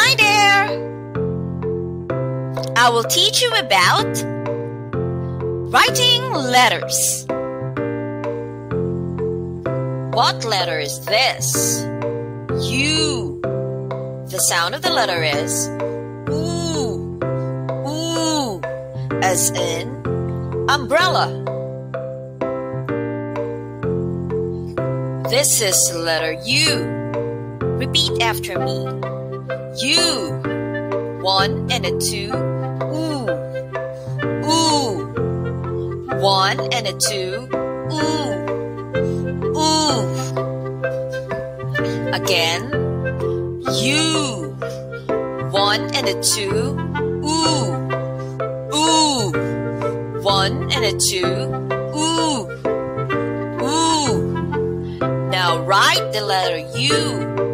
Hi there! I will teach you about writing letters. What letter is this? U. The sound of the letter is oo. Oo, as in umbrella. This is the letter U. Repeat after me. U. 1 and a 2. Ooh. Ooh. 1 and a 2. Ooh. Ooh. Again. U. 1 and a 2. Ooh. Ooh. 1 and a 2. Ooh. Ooh. Now write the letter U.